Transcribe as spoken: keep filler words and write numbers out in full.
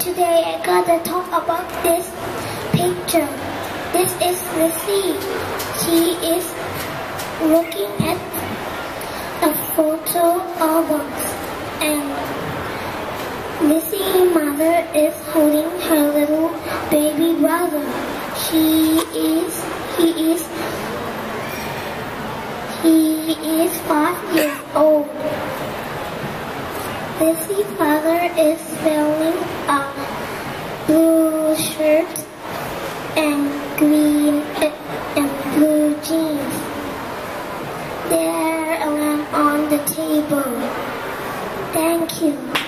Today I gotta talk about this picture. This is Lizzie. She is looking at a photo album, and Lizzie's mother is holding her little baby brother. She is, he is, he is five years old. Lizzie's father is wearing a blue shirt and green and blue jeans. There are a lamp on the table. Thank you.